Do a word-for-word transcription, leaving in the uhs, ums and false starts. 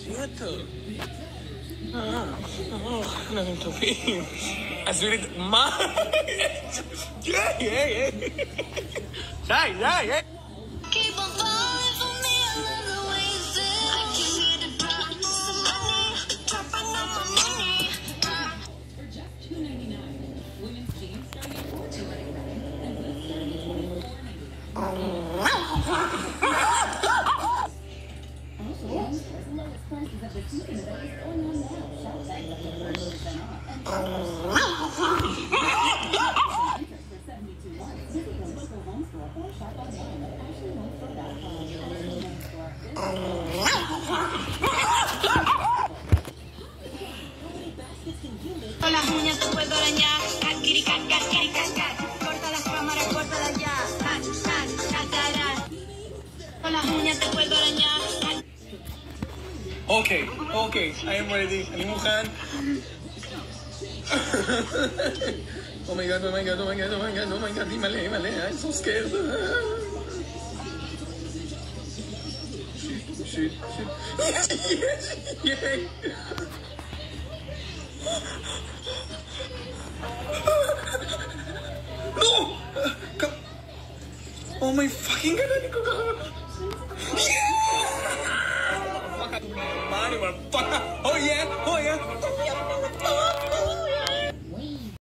What the? Ah, oh, nothing to be. I swear it. Ma. Yeah, yeah, yeah. Yeah, yeah, yeah. Keep on falling for me along the way. I came here to drop some money, dropping on my money. For just two ninety-nine, women's jeans starting at four ninety-nine, and boots starting at twenty-four ninety-nine. Also, lowest prices of the season is going on now. Shop back up to thirty percent off. And for seventy-two months, visit your local home store or shop online at ashley home store dot com. Ashley Home Store. Con las uñas te puedo arañar, caquiricac, caquiricac, corta las cámaras, córtalas ya, tac, tac, tacará. Con las uñas te puedo arañar. Okay, okay, I am ready. אני מוכן. Oh my god, oh my god, oh my god, oh my god, oh my god, מלא, מלא, I'm so scared. Shit, shit. Yes, yes, no! Come. Oh my fucking god, ano ko gagawin? Yeah! Man, you are fucking